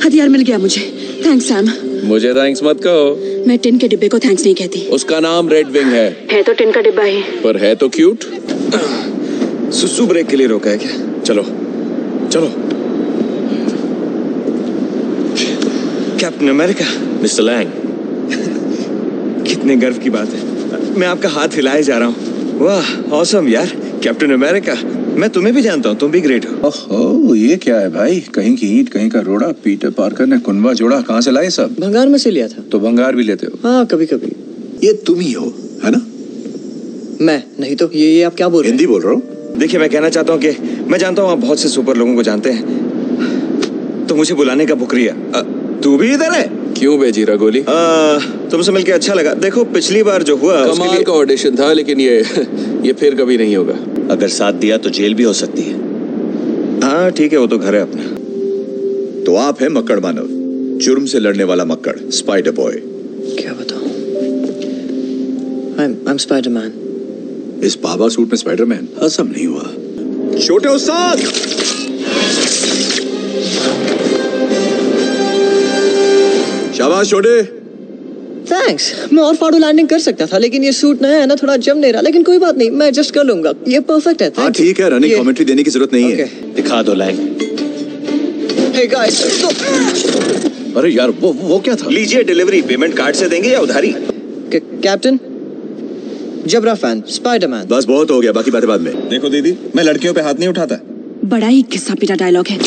हथियार मिल गया मुझे। Thanks Sam. मुझे थैंक्स मत कहो। मैं टिन के डिब्बे को थैंक्स नहीं कहती। उसका नाम रेड विंग है तो टिन का डिब्बा ही, पर है तो क्यूट। सुसु ब्रेक के लिए रोका है क्या? चलो चलो। Captain America. Mister Lang. कितने गर्व की बात है, मैं आपका हाथ हिलाए जा रहा हूँ। वाह ऑसम यार, कैप्टन अमेरिका। मैं तुम्हें भी जानता हूँ, तुम भी ग्रेट हो। ओहो, ये क्या है भाई? कहीं की ईंट कहीं का रोड़ा। पीटर पार्कर ने कुनबा जोड़ा। कहाँ से लाए सब? भंगार में से लिया था। तो भंगार भी लेते हो? हाँ कभी कभी। ये तुम ही हो है ना? मैं नहीं तो ये आप क्या बोल रहे हैं? हिंदी बोल रहा हूँ। देखिए मैं कहना चाहता हूँ कि मैं जानता हूँ आप बहुत से सुपर लोगों को जानते हैं, तो मुझे बुलाने का शुक्रिया। तू भी इधर है? क्यों भेजी रंगोली? तुमसे मिलके अच्छा लगा। देखो पिछली बार जो हुआ कमाल का ऑडिशन था, लेकिन ये फिर कभी नहीं होगा। अगर साथ दिया तो जेल भी हो सकती है। हाँ ठीक है, वो तो घर है अपना। तो आप है मक्कड़ मानव, जुर्म से लड़ने वाला मक्कड़, स्पाइडर बॉय। क्या बताऊं? I'm Spider-Man। इस बाबा सूट में स्पाइडरमैन हसम नहीं हुआ। छोटे उस्ताद, शाबाश छोटे। थैंक्स। मैं और फाड़ू लैंडिंग कर सकता था, लेकिन ये सूट नया है ना, थोड़ा जम नहीं रहा, लेकिन कोई बात नहीं, मैं एडजस्ट कर लूंगा। ये परफेक्ट है। हाँ ठीक है, रनिंग कमेंट्री देने की जरूरत नहीं है। दिखा दो लैंग। Hey guys, अरे यार वो क्या था? लीजिए डिलीवरी। पेमेंट कार्ड से देंगे या उधारी? कैप्टन जबरा फैन, स्पाइडरमैन। बस बहुत हो गया, बाकी बातें बाद में। देखो दीदी, मैं लड़कियों पे हाथ नहीं उठाता। बड़ा ही किस्सा पीटा डायलॉग है।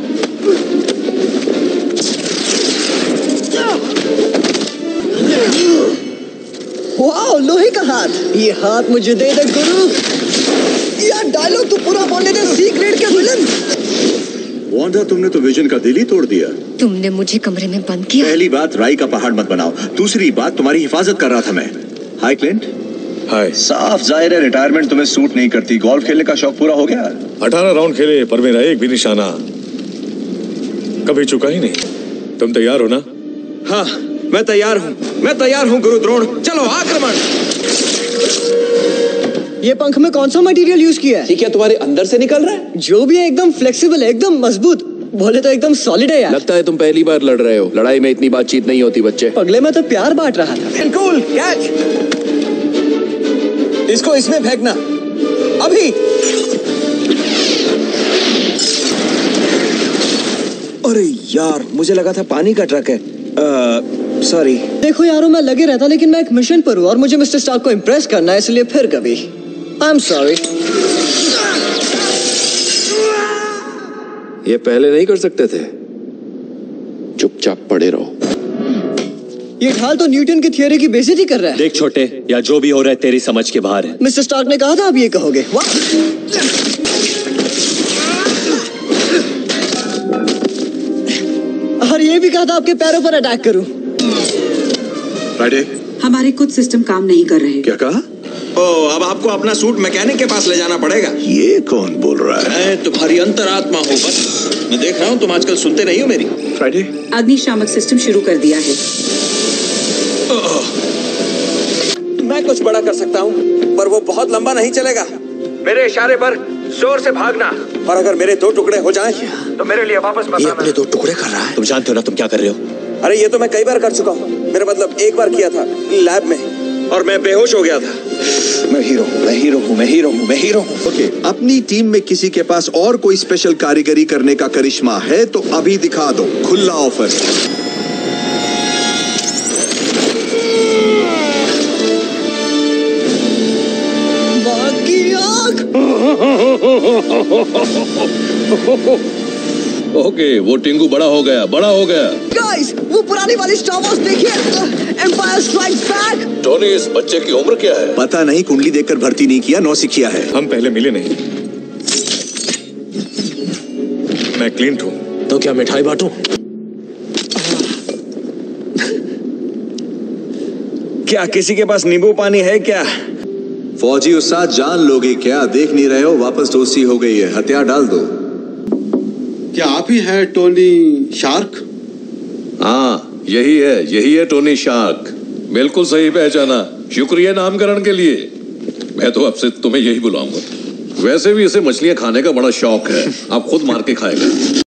वाह, लोहे का हाथ। ये हाथ मुझे दे दे गुरु। यार डायलॉग तो पूरा बोलने दे। सीक्रेट के विलन। वांडा, तुमने तो विजन का दिल ही तोड़ दिया। तुमने मुझे कमरे में बंद किया। पहली बात, राई का पहाड़ मत बनाओ। दूसरी बात, तुम्हारी हिफाजत कर रहा था मैं। Hi Clint. हाय। साफ जाहिर है रिटायरमेंट तुम्हें सूट नहीं करती। गोल्फ खेलने का शौक पूरा हो गया? 18 राउंड खेले पर मेरा एक भी निशाना कभी चुका ही नहीं। तुम तैयार हो ना? हाँ मैं तैयार हूँ, मैं तैयार हूँ गुरु द्रोण। चलो आक्रमण। ये पंख में कौन सा मटेरियल यूज किया है? ये क्या तुम्हारे अंदर से निकल रहा है? जो भी है एकदम फ्लेक्सिबल है, एकदम मजबूत। बोले तो एकदम सॉलिड है यार। लगता है तुम पहली बार लड़ रहे हो। लड़ाई में इतनी बातचीत नहीं होती बच्चे। पगले में तो प्यार बांट रहा था। बिल्कुल। कैच। इसको इसमें फेंकना अभी। अरे यार, मुझे लगा था पानी का ट्रक है। सॉरी। देखो यारों, मैं लगे रहता, लेकिन मैं एक मिशन पर हूँ और मुझे मिस्टर स्टार्क को इम्प्रेस करना है, इसलिए फिर कभी। I am sorry. ये पहले नहीं कर सकते थे? चुपचाप पड़े रहो। ये ढाल तो न्यूटन की थियरी की बेइज्जती कर रहा है। देख छोटे, या जो भी हो रहा है तेरी समझ के बाहर है। मिस्टर स्टार्क ने कहा था आप ये कहोगे। वाह। और ये भी कहा था आपके पैरों पर अटैक करूं। फ्राइडे, हमारे कुछ सिस्टम काम नहीं कर रहे। क्या कहा? अब आपको अपना सूट मैकेनिक के पास ले जाना पड़ेगा। ये कौन बोल रहा है? मैं तुम्हारी अंतरात्मा हूँ। बस मैं देख रहा हूँ तुम आजकल सुनते नहीं हो मेरी। फ्राइडे, अग्निशामक सिस्टम शुरू कर दिया है। मैं कुछ बड़ा कर सकता हूँ, पर वो बहुत लंबा नहीं चलेगा। मेरे इशारे पर जोर से भागना, और अगर मेरे 2 टुकड़े हो जाएं, तो मेरे लिए वापस मत आना। ये अपने 2 टुकड़े कर रहा है। तुम जानते हो ना तुम क्या कर रहे हो? अरे ये तो मैं कई बार कर चुका हूँ। मेरा मतलब एक बार किया था लैब में, और मैं बेहोश हो गया था। मैं हीरो हूँ, मैं हीरो हूँ, मैं हीरो हूँ, मैं हीरो हूँ। ओके, अपनी टीम में किसी के पास और कोई स्पेशल कारीगरी करने का करिश्मा है तो अभी दिखा दो। खुला ऑफर। ओके, वो टिंगू बड़ा हो गया, बड़ा हो गया। गाइस, वो पुरानी वाली स्टार वॉर्स देखिए, एम्पायर स्ट्राइक्स बैक। टोनी, इस बच्चे की उम्र क्या है? पता नहीं, कुंडली देखकर भर्ती नहीं किया, नौसिखिया है। हम पहले मिले नहीं। मैं क्लिंट हूँ। तो क्या मिठाई बांटूं? क्या किसी के पास नींबू पानी है क्या? फौजी उस्ताद, जान लोगे क्या? देख नहीं रहे हो? वापस दोस्ती हो गई है, हथियार डाल दो। क्या आप ही हैं टोनी शार्क? हाँ, यही है टोनी शार्क। बिल्कुल सही पहचाना। शुक्रिया नामकरण के लिए। मैं तो अब से तुम्हें यही बुलाऊंगा। वैसे भी इसे मछलियां खाने का बड़ा शौक है। आप खुद मार के खाएगा।